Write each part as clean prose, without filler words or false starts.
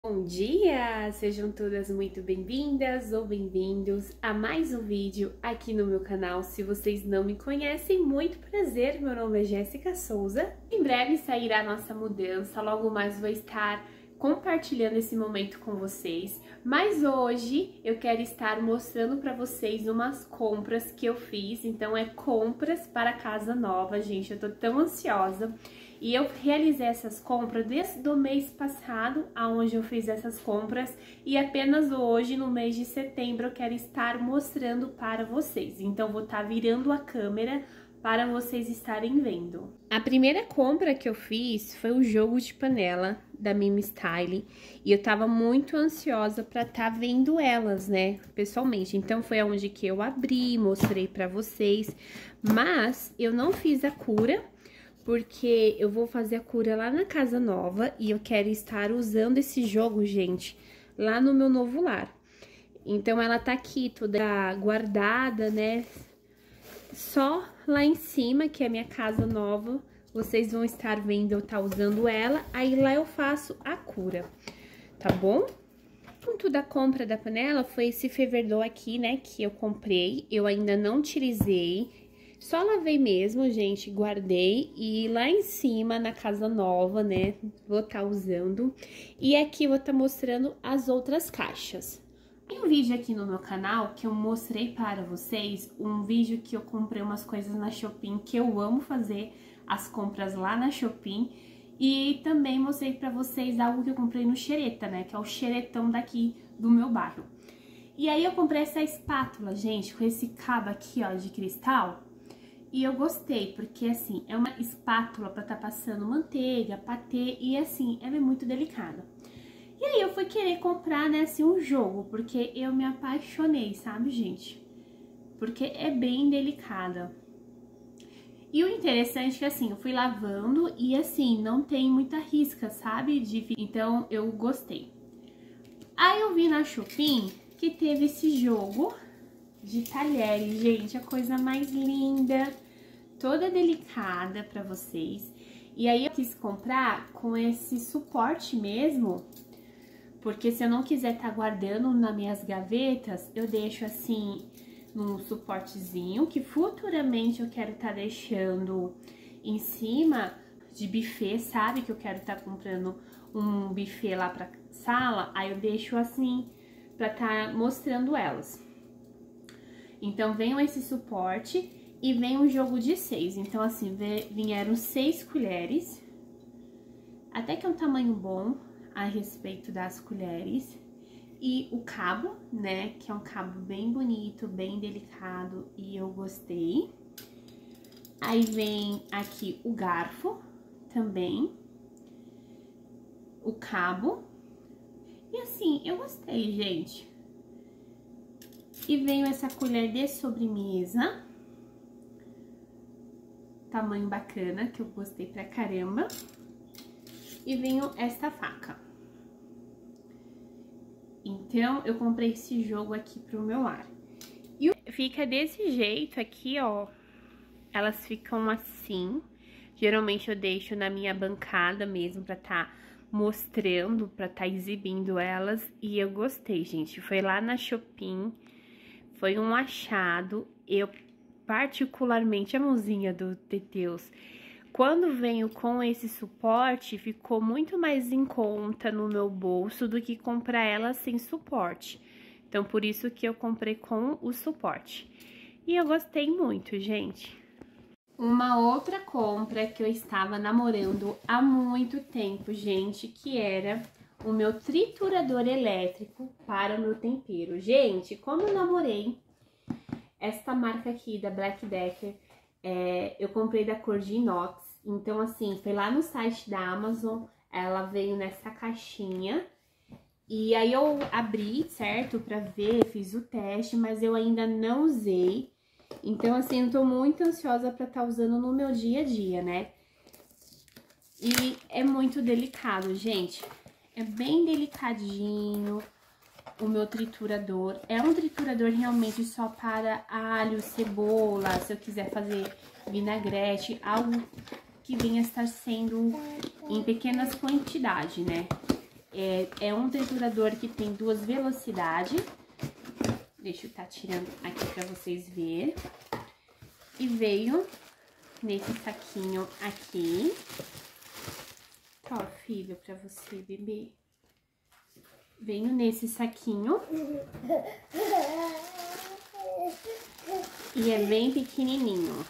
Bom dia! Sejam todas muito bem-vindas ou bem-vindos a mais um vídeo aqui no meu canal. Se vocês não me conhecem, muito prazer, meu nome é Jéssica Souza. Em breve sairá a nossa mudança, logo mais vou estar compartilhando esse momento com vocês. Mas hoje eu quero estar mostrando para vocês umas compras que eu fiz, então é compras para casa nova, gente, eu tô tão ansiosa. E eu realizei essas compras desde o mês passado, aonde eu fiz essas compras, e apenas hoje, no mês de setembro, eu quero estar mostrando para vocês. Então, vou estar virando a câmera para vocês estarem vendo. A primeira compra que eu fiz foi o jogo de panela da Mimi Style, e eu tava muito ansiosa para estar vendo elas, né, pessoalmente. Então, foi aonde que eu abri, mostrei para vocês, mas eu não fiz a cura, porque eu vou fazer a cura lá na casa nova e eu quero estar usando esse jogo, gente, lá no meu novo lar. Então, ela tá aqui toda guardada, né? Só lá em cima, que é a minha casa nova, vocês vão estar vendo eu tá usando ela, aí lá eu faço a cura, tá bom? O ponto da compra da panela foi esse fervedor aqui, né, que eu comprei, eu ainda não utilizei. Só lavei mesmo, gente, guardei, e lá em cima, na casa nova, né, vou estar usando. E aqui vou estar mostrando as outras caixas. Tem um vídeo aqui no meu canal que eu mostrei para vocês, um vídeo que eu comprei umas coisas na Shopping, que eu amo fazer as compras lá na Shopping. E também mostrei para vocês algo que eu comprei no Xereta, né, que é o xeretão daqui do meu bairro. E aí eu comprei essa espátula, gente, com esse cabo aqui, ó, de cristal. E eu gostei, porque assim, é uma espátula pra tá passando manteiga, patê, e assim, ela é muito delicada. E aí eu fui querer comprar, né, assim, um jogo, porque eu me apaixonei, sabe, gente? Porque é bem delicada. E o interessante é que assim, eu fui lavando e assim, não tem muita risca, sabe? Então eu gostei. Aí eu vi na Shopping que teve esse jogo de talheres, gente, a coisa mais linda, toda delicada pra vocês. E aí eu quis comprar com esse suporte mesmo, porque se eu não quiser tá guardando nas minhas gavetas, eu deixo assim num suportezinho, que futuramente eu quero tá deixando em cima de buffet, sabe? Que eu quero tá comprando um buffet lá pra sala, aí eu deixo assim pra tá mostrando elas. Então, vem esse suporte e vem um jogo de 6. Então, assim, vieram 6 colheres. Até que é um tamanho bom a respeito das colheres. E o cabo, né, que é um cabo bem bonito, bem delicado e eu gostei. Aí vem aqui o garfo também. O cabo. E assim, eu gostei, gente. E veio essa colher de sobremesa, tamanho bacana, que eu gostei pra caramba. E veio esta faca. Então, eu comprei esse jogo aqui pro meu lar. E fica desse jeito aqui, ó. Elas ficam assim. Geralmente eu deixo na minha bancada mesmo pra tá mostrando, pra tá exibindo elas. E eu gostei, gente. Foi lá na Shopping. Foi um achado, eu particularmente, a mãozinha do Teteus, quando venho com esse suporte, ficou muito mais em conta no meu bolso do que comprar ela sem suporte. Então, por isso que eu comprei com o suporte. E eu gostei muito, gente. Uma outra compra que eu estava namorando há muito tempo, gente, que era o meu triturador elétrico para o meu tempero. Gente, como eu namorei esta marca aqui da Black Decker, eu comprei da cor de inox. Então, assim, foi lá no site da Amazon, ela veio nessa caixinha. E aí eu abri, certo, pra ver, fiz o teste, mas eu ainda não usei. Então, assim, eu tô muito ansiosa pra estar usando no meu dia a dia, né? E é muito delicado, gente. É bem delicadinho o meu triturador. É um triturador realmente só para alho, cebola, se eu quiser fazer vinagrete, algo que venha estar sendo em pequenas quantidades, né? É um triturador que tem 2 velocidades. Deixa eu estar tirando aqui pra vocês verem. E veio nesse saquinho aqui. Ó, filho, pra você, bebê. Venho nesse saquinho. E é bem pequenininho.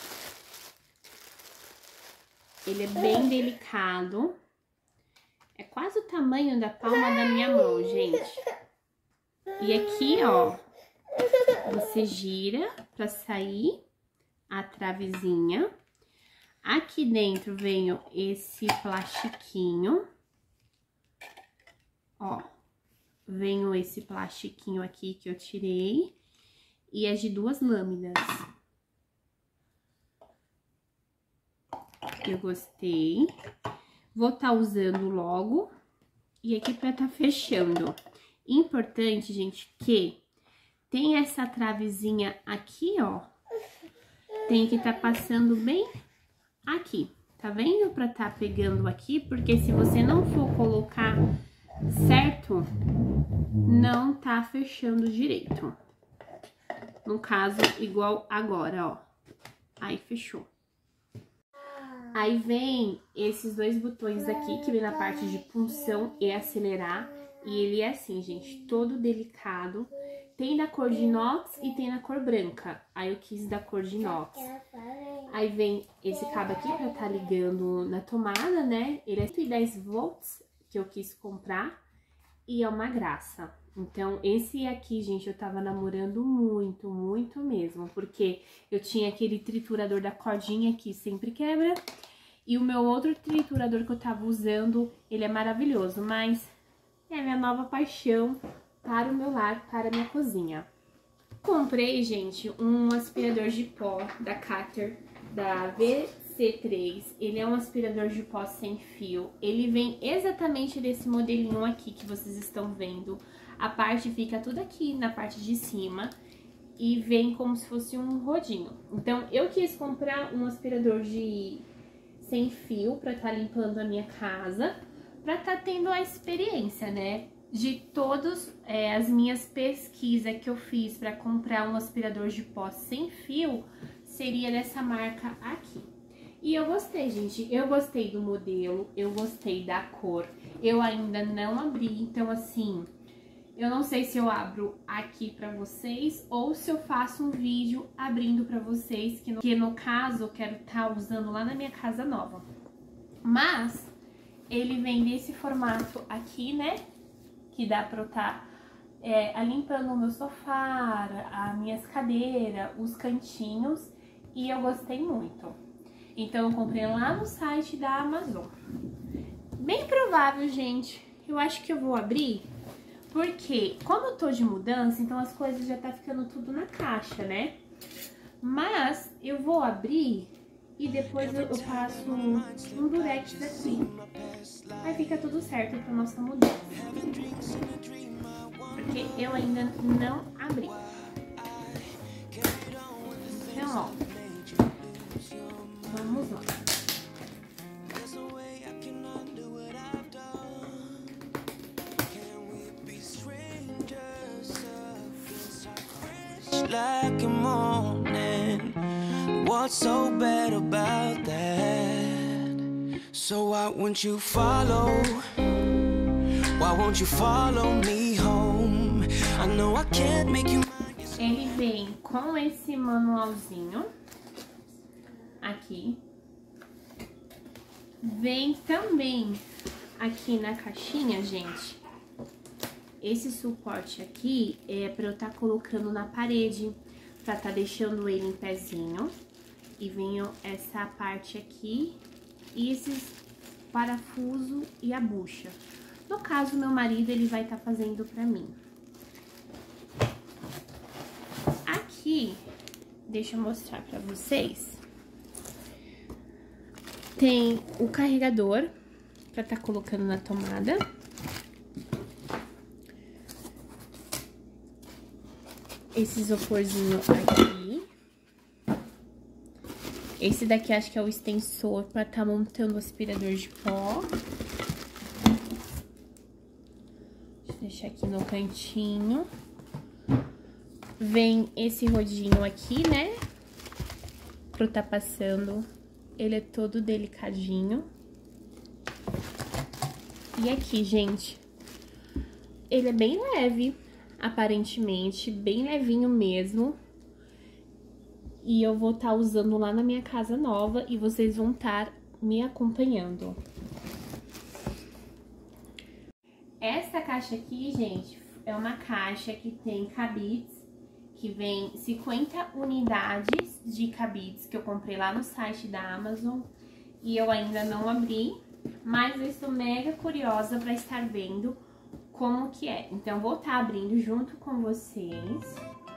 Ele é bem delicado. É quase o tamanho da palma da minha mão, gente. E aqui, ó, você gira pra sair a travezinha. Aqui dentro vem esse plastiquinho. Ó, vem esse plastiquinho aqui que eu tirei. E é de 2 lâminas. Eu gostei. Vou estar usando logo. E aqui pra tá fechando. Importante, gente, que tem essa travezinha aqui, ó. Tem que tá passando bem aqui. Tá vendo? Pra tá pegando aqui, porque se você não for colocar certo, não tá fechando direito. No caso, igual agora, ó. Aí, fechou. Aí vem esses 2 botões aqui, que vem na parte de punção e acelerar. E ele é assim, gente, todo delicado. Tem da cor de inox e tem na cor branca. Aí eu quis da cor de inox. Aí vem esse cabo aqui pra tá ligando na tomada, né? Ele é 110 volts que eu quis comprar. E é uma graça. Então, esse aqui, gente, eu tava namorando muito, muito mesmo. Porque eu tinha aquele triturador da cordinha que sempre quebra. E o meu outro triturador que eu tava usando, ele é maravilhoso. Mas é a minha nova paixão para o meu lar, para a minha cozinha. Comprei, gente, um aspirador de pó da Carter, da VC3. Ele é um aspirador de pó sem fio. Ele vem exatamente desse modelinho aqui que vocês estão vendo. A parte fica tudo aqui na parte de cima e vem como se fosse um rodinho. Então, eu quis comprar um aspirador de sem fio para estar limpando a minha casa, para estar tendo a experiência, né? De todas as minhas pesquisas que eu fiz para comprar um aspirador de pó sem fio, seria dessa marca aqui. E eu gostei, gente. Eu gostei do modelo, eu gostei da cor. Eu ainda não abri, então assim, eu não sei se eu abro aqui pra vocês ou se eu faço um vídeo abrindo pra vocês, que no caso eu quero estar usando lá na minha casa nova. Mas ele vem nesse formato aqui, né? Que dá pra eu estar limpando o meu sofá, as minhas cadeiras, os cantinhos. E eu gostei muito. Então eu comprei lá no site da Amazon. Bem provável, gente, eu acho que eu vou abrir. Porque, como eu tô de mudança, então as coisas já tá ficando tudo na caixa, né? Mas eu vou abrir e depois eu passo um durex aqui. Aí fica tudo certo pra nossa mudança. Porque eu ainda não abri. Então, ó. Vamos lá. Like a morning, what's so bad about that? So why won't you follow? Why won't you follow me home? I know I can't make you. Ele vem com esse manualzinho aqui. Vem também aqui na caixinha, gente. Esse suporte aqui é pra eu estar colocando na parede, pra estar deixando ele em pezinho. E vem essa parte aqui e esses parafusos e a bucha. No caso, meu marido, ele vai estar fazendo pra mim. Aqui, deixa eu mostrar pra vocês. Tem o carregador pra estar colocando na tomada. Esse isoporzinho aqui. Esse daqui acho que é o extensor para estar montando o aspirador de pó. Deixa eu deixar aqui no cantinho. Vem esse rodinho aqui, né? Pra tá passando. Ele é todo delicadinho. E aqui, gente, ele é bem leve, aparentemente, bem levinho mesmo. E eu vou estar usando lá na minha casa nova e vocês vão estar me acompanhando. Essa caixa aqui, gente, é uma caixa que tem cabides, que vem 50 unidades de cabides que eu comprei lá no site da Amazon e eu ainda não abri, mas eu estou mega curiosa para estar vendo como que é. Então, eu vou estar abrindo junto com vocês.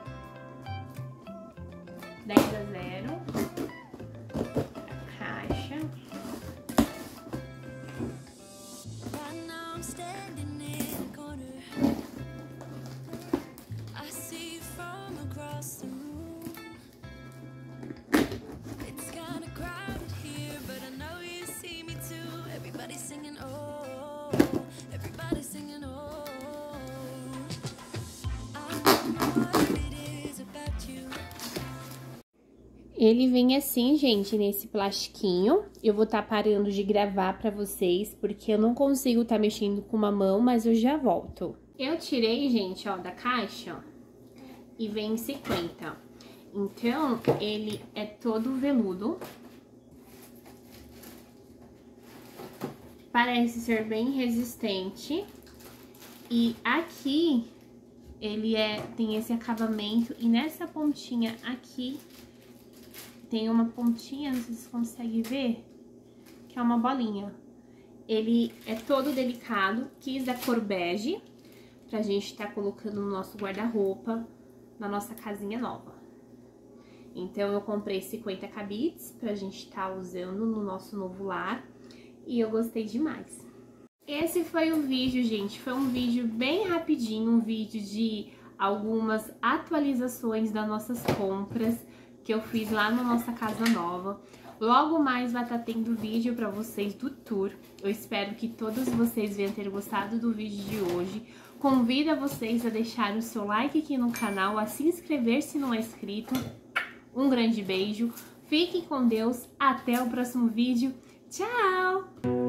10-0. A caixa. Ele vem assim, gente, nesse plastiquinho. Eu vou estar parando de gravar pra vocês, porque eu não consigo estar mexendo com uma mão, mas eu já volto. Eu tirei, gente, ó, da caixa, ó, e vem 50. Então, ele é todo veludo. Parece ser bem resistente. E aqui, ele tem esse acabamento, e nessa pontinha aqui, tem uma pontinha, não sei se vocês conseguem ver, que é uma bolinha. Ele é todo delicado, quis da cor bege, pra gente tá colocando no nosso guarda-roupa, na nossa casinha nova. Então, eu comprei 50 cabides pra gente tá usando no nosso novo lar, e eu gostei demais. Esse foi o vídeo, gente, foi um vídeo bem rapidinho, um vídeo de algumas atualizações das nossas compras, que eu fiz lá na nossa casa nova. Logo mais vai estar tendo vídeo pra vocês do tour. Eu espero que todos vocês venham ter gostado do vídeo de hoje. Convido vocês a deixarem o seu like aqui no canal, a se inscrever se não é inscrito. Um grande beijo, fiquem com Deus, até o próximo vídeo. Tchau!